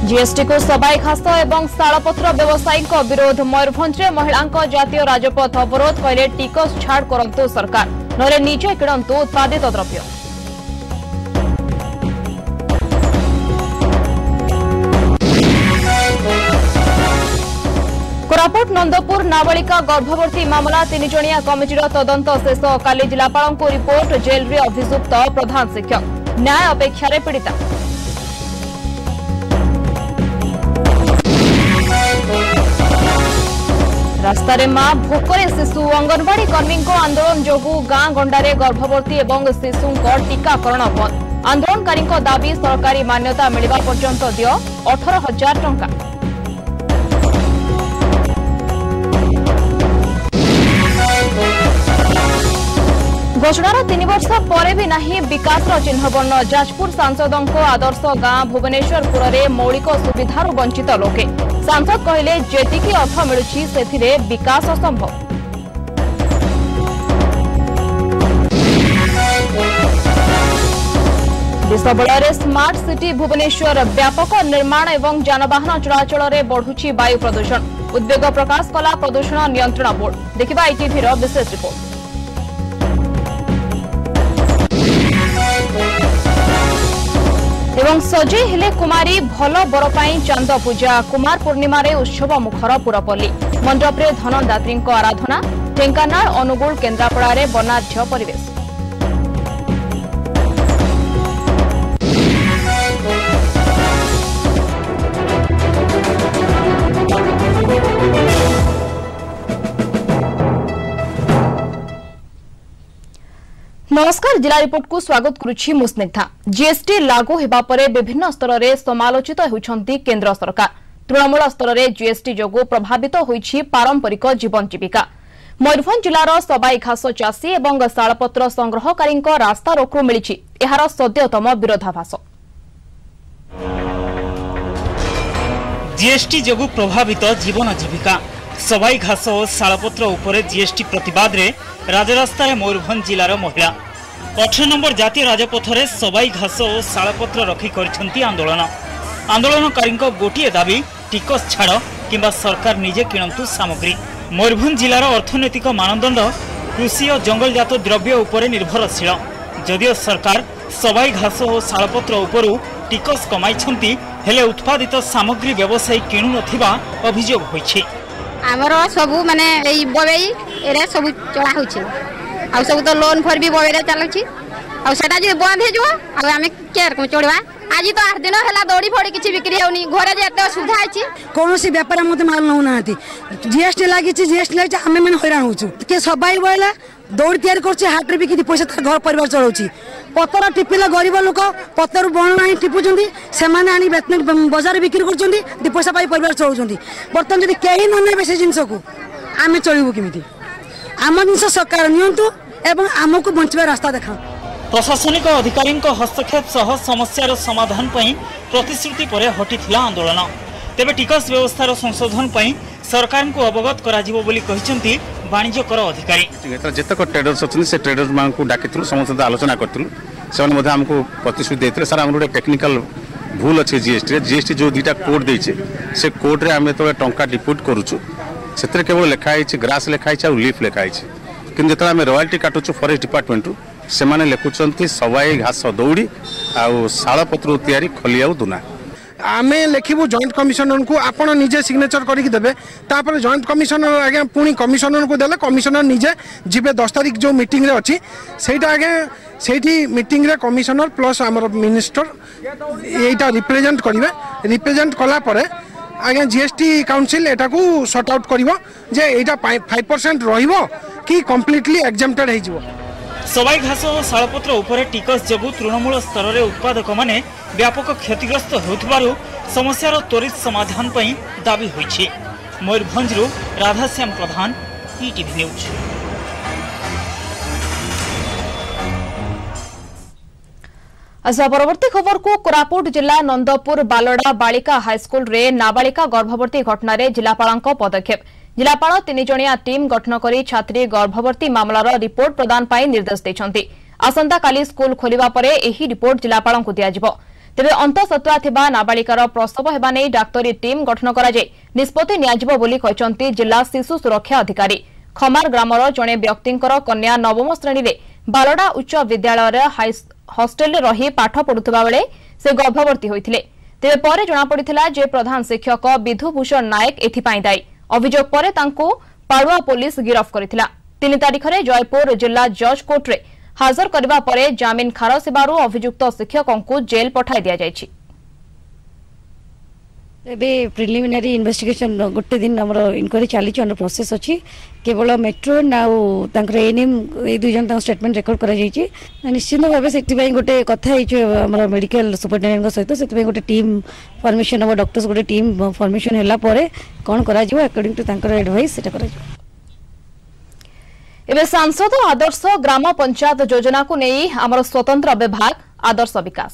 GST को सबाई घास एवं शालपत्र व्यवसायी विरोध मयूरभंज में महिला जातीय राजपथ अवरोध कहले टिकस छाड़ करंतु सरकार नले निजे किणंतु उत्पादित द्रव्य। कोरापुट नंदपुर नाबालिका गर्भवती मामला 3 जणिया कमिटीर तदंत शेष काली जिलापाल को रिपोर्ट जेल रे अभियुक्त प्रधान शिक्षक न्याय अपेक्षा पीड़िता। रास्तारे मां भोकरे शिशु अंगनवाड़ी कर्मी आंदोलन जोगु गां गंडारे गर्भवती एवं शिशु टीकाकरण बंद आंदोलनकारी दाबी सरकारी मान्यता मिलवा पर्यंत दियो 18,000 टंका। घोषणार 3 वर्ष पर भी नहीं विकास चिन्ह बन्न जाजपुर सांसदों आदर्श गां भुवनेश्वरपुर में मौलिक सुविधार वंचित लोके सांसद कहले जेतिकी अर्थ मिलुछि सेथिरे विकास असंभव। विश्वबलय स्मार्ट सिटी भुवनेश्वर व्यापक निर्माण एवं जानवाहन चलाचल में बढ़ुछि वायु प्रदूषण उद्वेग प्रकाश कला प्रदूषण नियंत्रण बोर्ड। देखिबा ईटीवी रो विशेष रिपोर्ट। एवं सजे हेले कुमारी भल बर पाई चांद पूजा कुमार पूर्णिमा रे उत्सव मुखर पुरपल्ली मंडप रे धनदात्री आराधना ढेंकानाल अनुगुल केन्द्रापड़ा रे वर्णाढ्य परिवेश। नमस्कार जिला रिपोर्ट को स्वागत करुछि मुस्निग्धा। जीएसटी लागू हेबा परे विभिन्न स्तर में समालोचित होउछंती केंद्र सरकार। तृणमूल स्तर में जीएसटी जोगु प्रभावित होइछि पारंपरिक जीवन जीविका। मयूरभंज जिलार सबाई घास चाषी एवं शालपत्र संग्रहकारी रास्ता रोकरू मिलिछि एहार सद्यतम विरोधाभास। जीएसटी जोगु प्रभावित जीवन जीविका सबाई घास और शालपत्र उपरे जीएसटी प्रतिवाद रे राजरास्ता मयूरभंज जिलार महिला 18 नंबर जातीय राजपथरे सबाई घास और शालपत्र रखी करिसेंती आंदोलन। आंदोलनकारी गोटे दाबी टिकस छाड़ किंबा सरकार निजे किणंतु सामग्री। मयूरभंज जिलार अर्थनैतिक मानदंड कृषि और जंगलजात द्रव्य उपरे निर्भरशील जदियो सरकार सबाई घास और शालपत्र उपरु टिकस कमाइछंती हेले उत्पादित सामग्री व्यवसायी किणु नथिबा अभियोग होइछि। आमर सबू माने एई बबेई एरे सब चला होछि आ सब तो लोन फर भी बबेरे चलछि आ सेटा जे बंद हे जो आ हमें केर को चोड़वा आज तो 8 दिन हला दौड़ी फड़ी किछि बिक्री होनी घरे जे एते सुविधा अछि कोनोसी व्यापार मते माल न होनाती जीएसटी लागि छि जीएसटी लागि हमें मन हैरान होछु के सबाई बोला दौड़ तैयार करछि हाट रे बिकि पैसा तार घर परिवार चलाउछि पतर टिपिला गरीब लोक पतर बण नाही टिपुचंदी से माने आनी बाजार बिक्री करचंदी दि पैसा पाई परिवार चलाउचंदी बर्तन जदि केही न नेबे से जिंस को आमे चलिबु किमिति आम जिंस सरकार नियंतु एवं आमको बंचवा रास्ता देखा। प्रशासनिक अधिकारी हस्तक्षेप सह समस्यार समाधान पई प्रतिश्रुति परे हटिथिला आंदोलन। तेबे टिकस व्यवस्थार संशोधन पई सरकार को अवगत करा जिवो बोली कहिसंती वाणिज्य कर अधिकारी। जेतक ट्रेडर्स अछन से ट्रेडर्स मान को डाकिथु समस्त आलोचना करथु सेवन मध्ये हमको प्रतिश्रुति देथले सर हम टेक्निकल भूल अच्छे जीएसटी जो दुटा कोड देछे से कोड रे हम तो टंका डिपोजिट करूछु सेतरे केवल लिखाई छै ग्रास लिखाई छै और लीफ लिखाई छै किंतु जेतला हम रॉयल्टी काटुछु फॉरेस्ट डिपार्टमेंट से माने लिखुचंती सबाई घास दौड़ी आ शालपत्र तैयारी खलिया दुना आमे लिखिबू जॉइंट कमिशनर को आपण निजे सिग्नेचर करिक देबे तापर जॉइंट कमिशनर आगे पुणी कमिशनर को देले कमिशनर निजे जिबे 10 तारिख जो मीटिंग रे अछि सेटा आगे सेठी मीटिंग रे कमिशनर प्लस हमर मिनिस्टर एटा रिप्रेजेंट करिवे रिप्रेजेंट कला परे आगे जीएसटी काउंसिल एटा को सॉर्ट आउट करिवो जे एटा 5% रहिवो कि कंप्लीटली एग्जेम्प्टेड हे जिवो। सबाई घास और शालपत्र उपरे टिकस जोगु तृणमूल स्तर में उत्पादक माने व्यापक क्षतिग्रस्त होउथबारु समस्यार त्वरित समाधान पई दाबी होइछि। मयूरभंजरु राधाश्याम प्रधान ईटीवी न्यूज। आशा परवर्ती खबर को कोरापुट जिला नंदपुर बालड़ा बालिका हाईस्कूल रे नाबालिका गर्भवती घटना रे जिलापाल पदक्षेप। जिलापाल 3 जणिया टीम गठन करी छात्री गर्भवती मामलार रिपोर्ट प्रदान पाई निर्देश देछंती। आसंता काली स्कूल खोलिबा परे एही रिपोर्ट जिलापाल को दियाजिबो। तेबे अंतसत्वा थिबा नाबालिकार प्रसव हेबा नै डाक्तरी टीम गठन करा जाय निष्पत्ति नियाजिबो बोली कहचंती जिला शिशु सुरक्षा अधिकारी। खमार ग्रामर जणे व्यक्तिंकर कन्या नवम श्रेणी रे बालडा उच्च विद्यालय हॉस्टेल रही पाठ पढुतबा बेले से गर्भवती होइथिले। तेबे परे जणा पडिथिला जे प्रधान शिक्षक विधुभूषण नायक एथिपाई दायी। अभियोग परे तांको पाड़ुआ पुलिस गिरफ करिथिला। 3 तारिख रे जयपुर जिला जज कोर्ट रे हाजर करबा परे जामिन खारज हेबारु अभियुक्त शिक्षकंकु जेल पठाई दिया जायछि। एबे प्रिलिमिनरी इन्वेस्टिगेशन गोटे दिन हमर इनक्वायरी चली अंडर प्रोसेस अछि। केवल मेट्रो नाउ तांकर एनएम ए दुई जन तांकर स्टेटमेंट रेकॉर्ड करा जायछि। निश्चित भाबे सेति पई गोटे कथा हिच हमर मेडिकल सुपरटेंडेंट को सहित सेति पई गोटे टीम फॉर्मेशन अब डॉक्टर्स गोटे टीम फॉर्मेशन हैला परे कोन करा जिवो अकॉर्डिंग टू तांकर एडवाइस सेटा करा जिवो। एबे सांसद आदर्श ग्राम पंचायत योजना को नहीं आमर स्वतंत्र विभाग आदर्श विकास।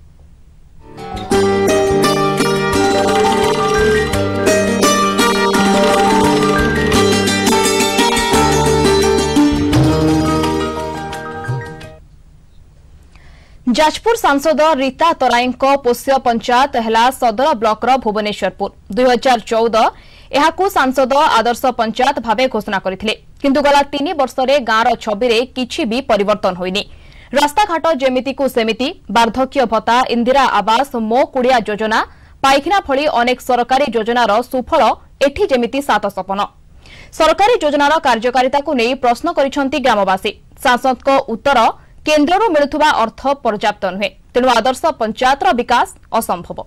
जाजपुर सांसद रीता तराई पोष्य पंचायत है सदर ब्लॉकर भुवनेश्वरपुर 2014 यहाकू सांसद आदर्श पंचायत भावे घोषणा करथिले किंतु गला 3 वर्ष रे गाँर छवि रे किछि भी परिवर्तन होइनी। रास्ताघाट जेमिति को सेमिति वार्धक्य भत्ता इंदिरा आवास मो कुड़िया योजना पाइखना भली अनेक सरकारी योजनार सुफल एठी जेमिति सात सपन। सरकारी योजनार कार्यकारिता को नहीं प्रश्न करिसंती ग्रामवासी। सांसद को उत्तर केन्द्रରୁ मिलुथुबा अर्थ पर्याप्त नुहे तेणु आदर्श पंचायतर विकास असंभव।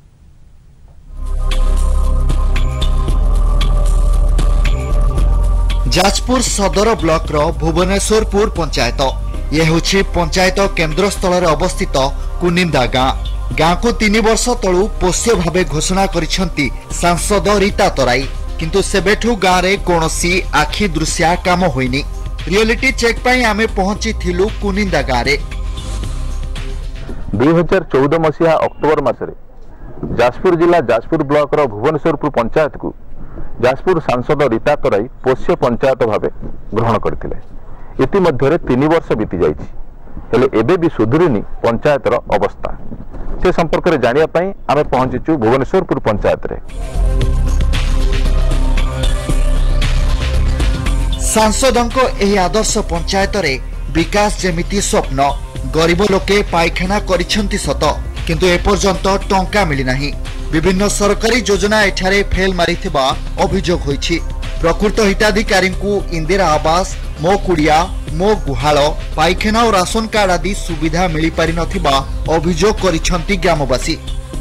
जाजपुर सदर ब्लॉक रो भुवनेश्वरपुर पंचायत ये होछि पंचायत केन्द्र स्थल अवस्थित कुनिंदा गाँ को 3 वर्ष तलू पोष्य भावे घोषणा करिसंती सांसद रीता तराई किंतु सेबेठू गाँ रे कोनोसी आखि दृश्य काम होइनी। रियलिटी चेक पाई आमे पहुंची थिलु कुनिंदा गारे। 2014 मसीहा अक्टोबर मासरे जाजपुर जिला जाजपुर ब्लॉक रो भुवनेश्वरपुर पंचायत को जाजपुर सांसद रीता तराई पोष्य पंचायत भावे ग्रहण करथिले। इति मध्यरे 3 वर्ष बीती जाइछि हेले एबे भी सुधुरिनी पंचायतर अवस्था। से संपर्क रे जानिया पाई आमे पहुंचीचु भुवनेश्वरपुर पंचायत रे। सांसदों एही आदर्श पंचायत रे विकास जेमिति स्वप्न गरीब लोके पायखाना करिसंती सत किंतु एपर्यंत टंका मिली नाही। विभिन्न सरकारी योजना एठारे फेल मारिथिबा अभियोग होईछि। प्रकृत हिताधिकारी को इंदिरा आवास मो कुड़िया मो गुहाल पायखाना और राशन कार्ड आदि सुविधा मिली पारि नथिबा अभियोग करिसंती ग्रामवासी।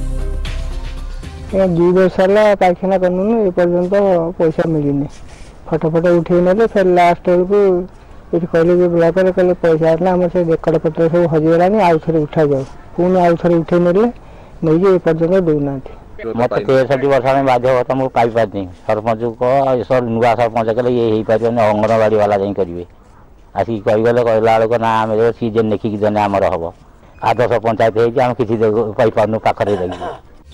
2 वर्ष होला पायखाना करनु एपर्यंत पैसा मिलिनी। फटोफट उठे ना फिर लास्ट को कहले ब्लॉक कहले पैसा ना आम से रेकर्ड पत्र सब हजिगलानी आउ थे उठा जाओ पुणी आउ थे उठे ने नहीं ए पर्यटन दौना मत 63 वर्ष में बाध्य होता मुझे पाई पार्टी सरपंच को सर नुआ सरपंच कहले ये पार अंगनवाड़ी वाला जाई करेंगे आसिक कहीगले कहला बेलू ना आम सीजन देखिकी देने आमर हम आदर्श पंचायत होम किसी पाइपार पाखे रही।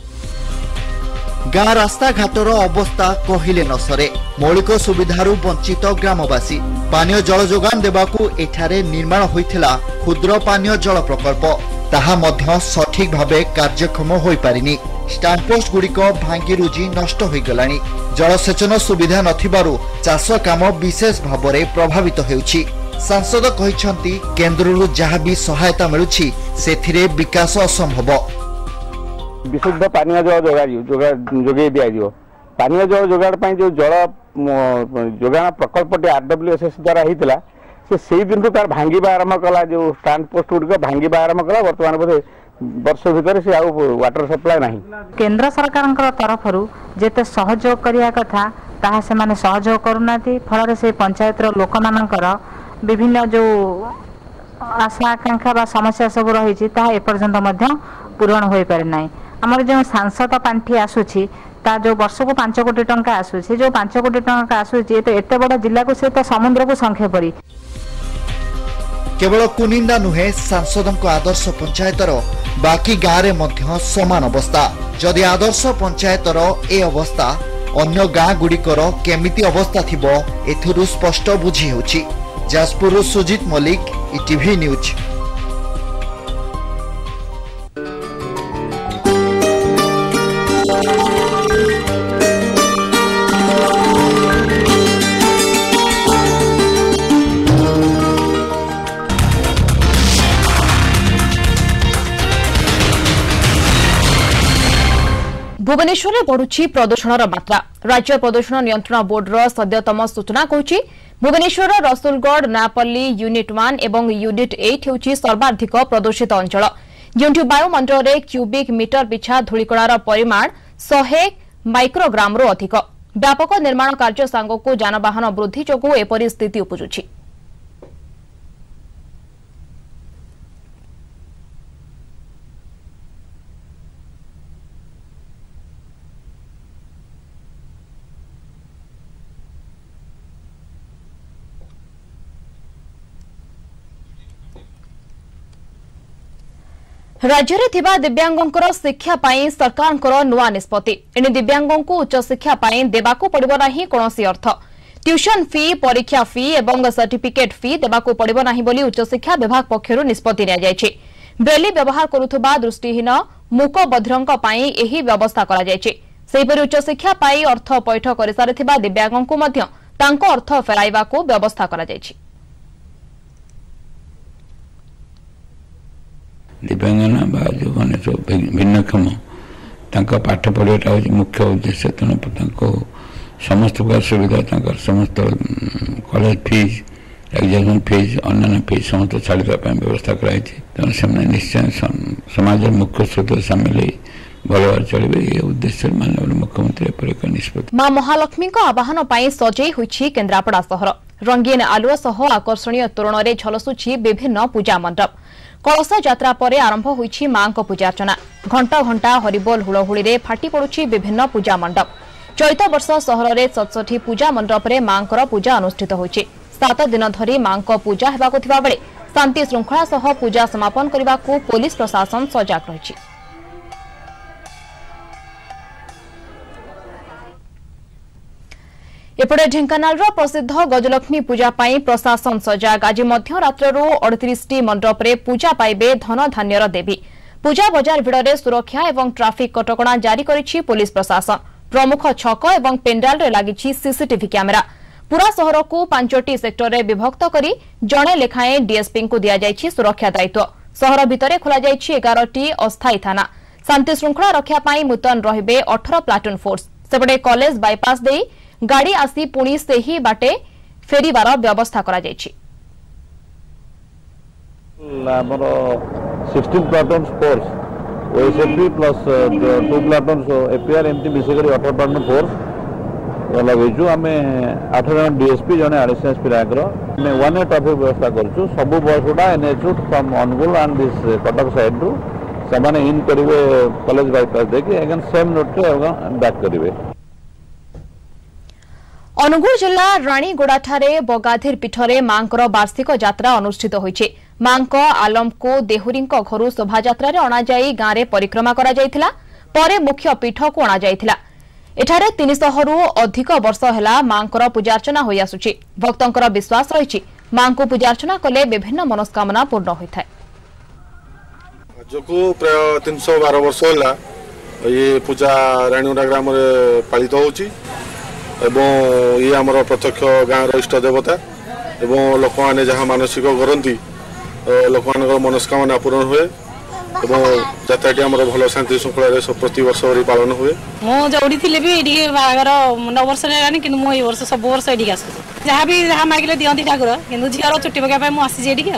गाँ रास्ता घाटर अवस्था कहिले न सरे। मौलिक सुविधारू वंचित ग्रामवासी पानीय जल जोगान देबाकू एठारे निर्माण होइथिला क्षुद्र पानीय जल प्रकल्प ताहा मध्य सठिक भावे कार्यक्षम होई पारिनी। स्टैंडपोस्ट गुड़िक भांगी रुजी नष्ट होई गलानी। जलसेचन सुविधा नथिबारु चाष काम विशेष भावरे प्रभावित हेउछि। सांसद कहिसंती केन्द्ररू जहा भी सहायता मिलुछि सेथिरे विकास असंभव। विशुद्ध पानीय जल जोगे दिया पानीय जल जोगाड़ जो जल जोगाण प्रकल्प आरडब्ल्यूएसएस द्वारा होता से दिन तार भांगा आरंभ कला जो स्टैंड पोस्ट गुड़िक भांगा आरंभ कला बर्तमान बोधे वर्ष भितर से आउ वाटर सप्लाई नहीं। केंद्र सरकार तरफ जेते सहयोग करिया कथा ताहा से माने सहयोग करूना फल से पंचायत लोक मानकर विभिन्न जो आशा आकांक्षा बा समस्या सब रही एपर्यंत पूरण हो पारे ना। आमर जो सांसद पांठी आसूची ता जो वर्ष को 5 कोटी टंका आसूची जो 5 कोटी टंका आसूची तो एते बड़ा जिला को से तो समुद्र को संख्या पड़ी। केवल कुनिंदा नुहे सांसदों आदर्श पंचायतर बाकी गाँव रे मध्य समान अवस्था। जदि आदर्श पंचायतर ए अवस्था अन्य गाँ गुड़िकर केमिति अवस्था थिबो एथुरु स्पष्ट बुझी होछि। Jajpur Sujit Malik ETV news. भुवनेश्वर में बढ़ुची प्रदूषण मात्रा राज्य प्रदूषण नियंत्रण बोर्डर सद्यतम सूचना कहूँ भुवनेश्वर रसुलगढ़ नयापल्ली यूनिट 1 एवं यूनिट 8 होउची सर्वाधिक प्रदूषित अंचल जो वायुमंडल में क्यूबिक मीटर पिछा धूलिकणार परिमाण 100 माइक्रोग्राम रु अधिक व्यापक निर्माण कार्य सांगक जानवाहन वृद्धि जोगु एपरी स्थिति उपजुची। राज्य में थिबा दिव्यांगों शिक्षा पाई सरकार नुआ निष्पत्ति एने दिव्यांगों उच्च शिक्षा पाई देबाकू पड़िबो नाही कोनोसी अर्थ ट्यूशन फी परीक्षा फी एवं सर्टिफिकेट फी देबाकू पड़िबो नाही बोली उच्च शिक्षा विभाग पक्षरु निष्पत्ति निया जायछि। ब्रेली व्यवहार करुथुबा दृष्टिहीन मूक बधिरंक पाई एही व्यवस्था करा जायछि। सेहिपरि उच्च शिक्षा पाई अर्थ पैठ करि सारिथिबा दिव्यांगों मध्य तांको अर्थ फेराइबाकू व्यवस्था करा जायछि। दिव्यांगना जो मैंने जो भिन्नक्षम पाठ पढ़ाटा हूँ मुख्य उद्देश्य तेणु समस्त प्रकार सुविधा समस्त कॉलेज फीस एग्जामिनेशन फीस अन्य फीस समस्त छाड़ा व्यवस्था कराई तेणु से निश्चय समाज मुख्य स्रोत सामिल भल भाव चलिए ये उद्देश्य माननीय मुख्यमंत्री एक निष्पत्ति। मां महालक्ष्मी आवाहन पर सजई होइछि केन्द्रापड़ा सहर रंगीन आलुआ सह आकर्षणीय तोरण में झलसुछि विभिन्न पूजा मंडप कलश यात्रा पर आरंभ होइछि मां को पूजार्चना घंटा घंटा हरिबोल हुलहुली रे फाटी पड़ुछि विभिन्न पूजा मंडप चलित वर्ष सहर में 67 पूजा मंडप रे मां पूजा अनुष्ठित होइछि। 7 दिन धरी मां पूजा हेबाकु थिबा बेले शांति श्रृंखला सह पूजा समापन करबाकू पुलिस प्रशासन सजग रहिछि। एपटे ढेंकानाल प्रसिद्ध गजलक्ष्मी पूजा पाई प्रशासन सजग आज मध्यरात्रु 38 मंडप रे पूजा पाइबे धन धान्यर देवी पूजा बजार भिड़े सुरक्षा एवं ट्राफिक कटकणा जारी करिछि पुलिस प्रशासन प्रमुख छक एवं पेंडाल रे लागिछि सीसीटीवी कैमेरा पूरा सहर को 5टी सेक्टर रे विभक्त करी जणे लेखाए डीएसपी को दिया जाइछि सुरक्षा दायित्व सहर भितरे खोला जाइछि 11टी अस्थायी थाना शांति श्रृंखला रक्षा पाई मुतयन रहिबे 18 प्लाटून फोर्स सेपटे कॉलेज बाईपास देई गाड़ी आसी पुणी से ही बाटे फेरिबार व्यवस्था करा जायछि। 16 platoon force OSFB plus 2 platoon APR एमती मिसिकरी 18 प्लाटून फोर्स लगेछु आमे 8 जन डीएसपी जने एडिशनल एसपी रैंक रो मे 1 वे ट्रैफिक व्यवस्था करछु सब बस गुडा NH from Angul and this Cuttack side रु समाने इन करिवे कॉलेज बाईपास देखि अगेन सेम रूट रे बैक करिवे। अनुगुल जिला राणीगुड़ाठारे बगाधीर पीठरे मांकर वार्षिक यात्रा अनुष्ठित होइछि। मांक आलम को देहुरींक घरु शोभा यात्रा रे अणा जाई गां रे परिक्रमा करा जायथिला परे मुख्य पीठ को अणा जायथिला। एठारे 300 रु अधिक वर्ष हेला मांकर पूजार्चना होई आसुछि। भक्तंकर विश्वास रहिछि मां को पूजार्चना कले विभिन्न मनोस्कामना पूर्ण होइथाय। आजको प्राय 312 वर्ष होला ये पूजा राणीगुड़ा ग्राम रे पालित होउछि एवं ये आमर प्रत्यक्ष गाँव इष्ट देवता एवं लोक मैंने जहाँ मानसिक करती लोक मान मनस्कामना पूर्ण हुए यात्राटी आम भल शांति श्रृंखला प्रति वर्ष पालन हुए। जोड़ी थी भी ये बाहर 9 वर्ष कि वर्ष सब वर्ष ये आस जहाँ भी जहाँ मागिले दिखती ठाकुर कि झीर चुट्टी पकाई मुझे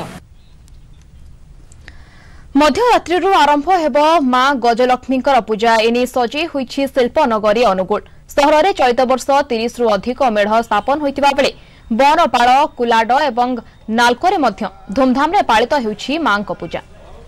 मध्यरात्रि आरंभ हेब मां गजलक्ष्मी पूजा एने सजई होइछि शिल्पनगरी अनुगुल सहर में चलित वर्ष 30 रु अधिक मेढ़ स्थापन होइतिबा बेले बनपाड़ कुलाड एवं नालकोरे मध्य धूमधाम रे पालित हेउछि मां को पूजा।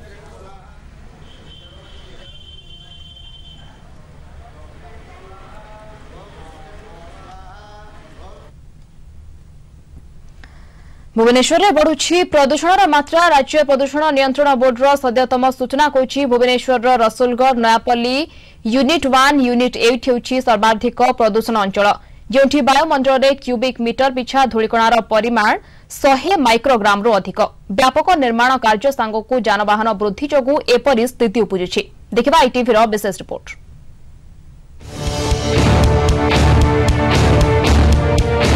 भुवनेश्वर में बढ़ुछि प्रदूषण मात्रा राज्य प्रदूषण नियंत्रण बोर्डर सद्यतम सूचना कहूछि भुवनेश्वर रसुलगढ़ नयापल्ली यूनिट 1 यूनिट 8 हेउछि सर्वाधिक प्रदूषण अंचल जोंठी वायुमंडल में क्यूबिक मीटर पिछा धूलिकणार परिमाण 100 माइक्रोग्राम रु अधिक व्यापक निर्माण कार्य सांगक जानवाहन वृद्धि जोगु एपरी स्थिति उपजुछि। देखिबा ईटीवी विशेष रिपोर्ट।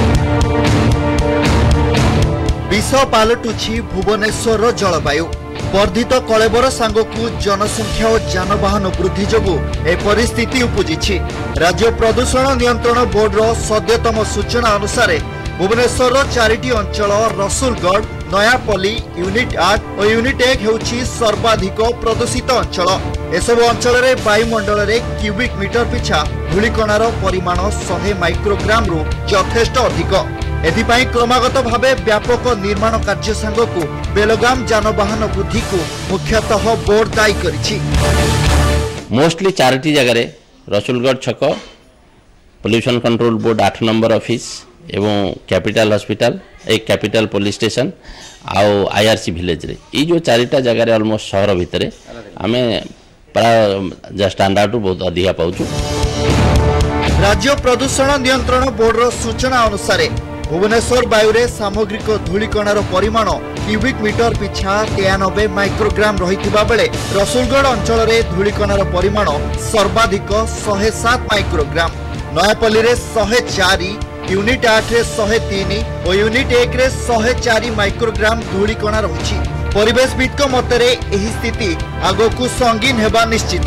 विष पालटुछि भुवनेश्वर जलवायु वर्धित कलेबर सांगकु जनसंख्या और जानवाहन वृद्धि जोगु ए परिस्थिति उपजिछि। राज्य प्रदूषण नियंत्रण बोर्ड रो सद्यतम सूचना अनुसार भुवनेश्वर 4टी अंचल रसुलगढ़, नयापल्ली, यूनिट 8 और यूनिट 1 हेउछि सर्वाधिक प्रदूषित अंचल। एसबु अंचल रे वायुमंडल रे क्यूबिक मीटर पिछा धूलिकणार परिमाण 100 माइक्रोग्राम रु यथेष्ट अधिक। एथिपाई क्रमागत भावे व्यापक निर्माण कार्य सांगकु बेलगाम जानवाहन वृद्धि को मुख्यतः बोर्ड दायी करिछि। मोस्टली 4टी जगह रे रसुलगढ़ छक, pollution control board 8 number office एवं कैपिटल हॉस्पिटल, एक कैपिटल पुलिस स्टेशन आउ आईआरसी विलेज रे ई जो 4टा जगह रे ऑलमोस्ट शहर भितर आमे प्राय स्टैंडर्ड बहुत अधिक पाउछु। राज्य प्रदूषण नियंत्रण बोर्ड रो सूचना अनुसार भुवनेश्वर वायु रे सामग्रिक धूलिकणार परिमाण क्यूबिक मीटर पिछा 93 माइक्रोग्राम रहिथिबा बेले रसुलगढ़ अंचल रे धूलिकणार परिमाण सर्वाधिक 107 माइक्रोग्राम, नयापल्ली रे 104, यूनिट 8 रे 103 और यूनिट 1 रे 104 माइक्रोग्राम धूलिकणा रही। परिवेशविद मतरे एही स्थिति आगकु संगीन हेबा निश्चित।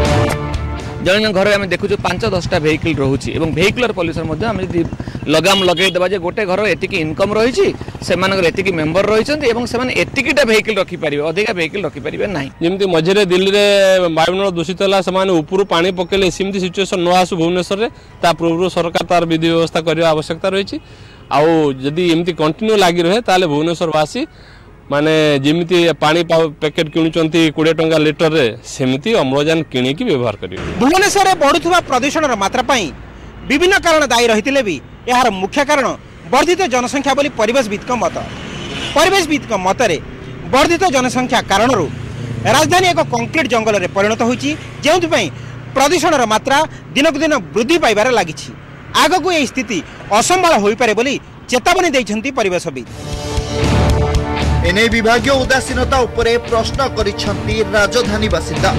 जन घर आम देखु 5-10टा भेहिकल रोचे और भेहिकुलर पल्यूशन लगाम लगे देवा जे गोटे घर एतिकी इनकम रही से मेम्बर रही एतिकीटा भेहिकल रखिपारे अधिका भेहिकल रखिपारे ना। जमी मझे दिल्ली में वायुमंडल दूषित है से ऊपर पानी पकेले सेमती सिचुएसन न आसू भुवनेश्वर में ता पूर्व सरकार तार विधि व्यवस्था करने आवश्यकता रही। आदि एमती कंटिन्यू लगी रहे ताले भुवनेश्वरवासी माने जमीती पानी पैकेट किणुचंती 20 टंका लिटर रे सेमती अम्लजान किणिकी व्यवहार करिवे। भुवनेश्वर में बढ़ुवा प्रदूषण मात्रा पाई विभिन्न कारण दायी रही भी यार मुख्य कारण वर्धित जनसंख्या बोली परिवेशविद मत। परिवेशविद मतरे वर्धित जनसंख्या कारण राजधानी एक कंक्रीट जंगल में परिणत होती जो प्रदूषण मात्रा दिनक दिन वृद्धि पाइबार लगी। आगक यह स्थिति असंभाल हो पारे बोली चेतावनी देइछंती परिवेशविद। एने विभागीय उदासीनता उपरे प्रश्न करिछंती राजधानी बासिंदा।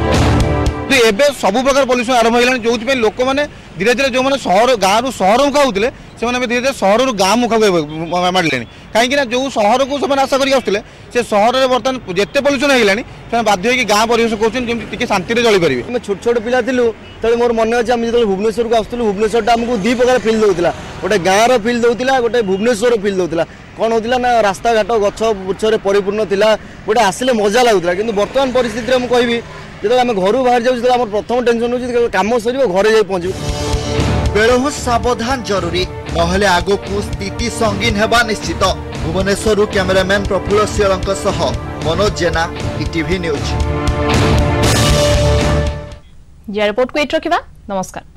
एबे सब प्रकार पॉल्यूशन आरंभ होइलानी जो लोक मैंने धीरे धीरे जो मैंने शहर गाँव शहर मुखा होते से धीरे धीरे शहर गाँव मुखा मारे कहीं जो शहर को आशा करते से शहर में बर्तमान जिते पॉल्यूशन होगा बाध्य हो गाँव परिवेश कहते शांति जली पारे। छोट छोट पिला तो मोर मन अच्छे आम जो भुवनेश्वर को आसलु भुवनेश्वर आमको 2 प्रकार फिल दूसरा गोटे गाँव फिल दूसरा गोटे भुवनेश्वर फिल दूसरा कौन होता ना रास्ता घाट गछ बुछे परिपूर्ण था गोटे आसिले मजा लगुला कि बर्तमान परिस्थिति में कहि जो आम घर बाहर जाऊँ प्रथम टेंशन हो कम सर घरे जा पहुँचू। बेलहु सावधान जरूरी नहले आगकु स्थिति संगीन हेबा निश्चित। भुवनेश्वर कैमरामैन प्रफुल्ल सियलंक सह Manoj Jena, ETV news. Report को एट रखा। नमस्कार।